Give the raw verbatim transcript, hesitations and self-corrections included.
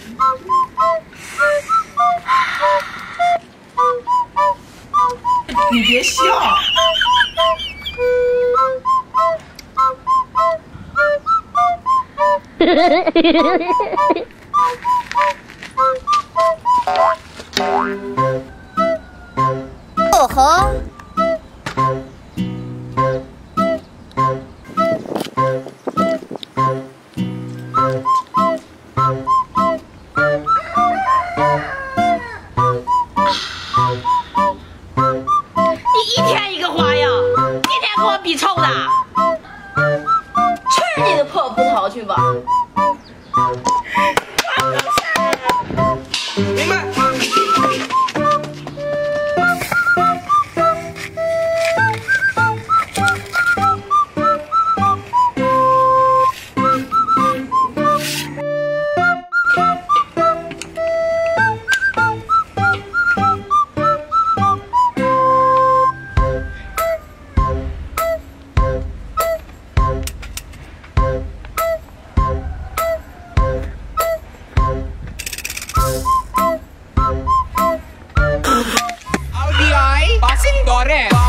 你别笑。 哦吼！ 你一天一个花呀，天天给我比臭的，吃你的破葡萄去吧！ 明白。 Audi ay, passing dore.